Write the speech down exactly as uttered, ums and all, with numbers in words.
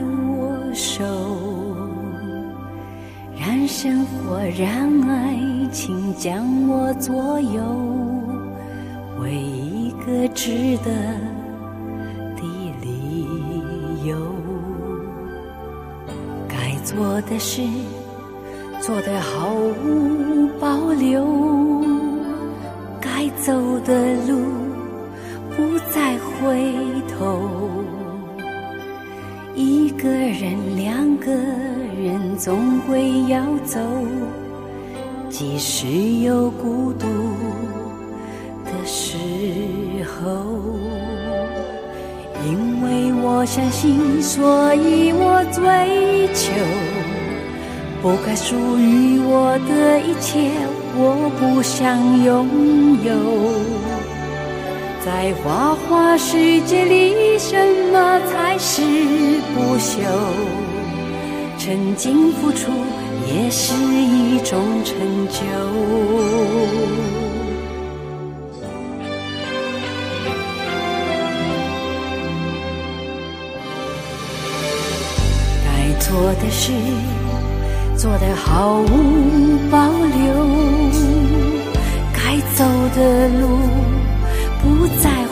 我手，让生活让爱情将我左右，为一个值得的理由。该做的事做得毫无保留，该走的路不再回头。一个人两个人总会要走，即使有孤独的时候。因为我相信，所以我追求不该属于我的一切，我不想拥有。在花花世界里，什么才是不朽？曾经付出也是一种成就。该做的事做得毫无保留，该走的路不再